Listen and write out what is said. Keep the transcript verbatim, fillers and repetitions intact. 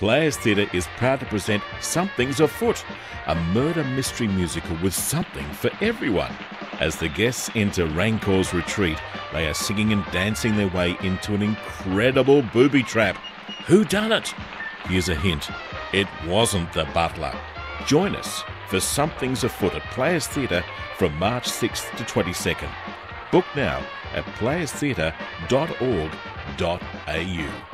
Players Theatre is proud to present Something's Afoot, a murder mystery musical with something for everyone. As the guests enter Rancor's retreat, they are singing and dancing their way into an incredible booby trap. Who done it? Here's a hint. It wasn't the butler. Join us for Something's Afoot at Players Theatre from March sixth to twenty-second. Book now at players theatre dot org dot a u.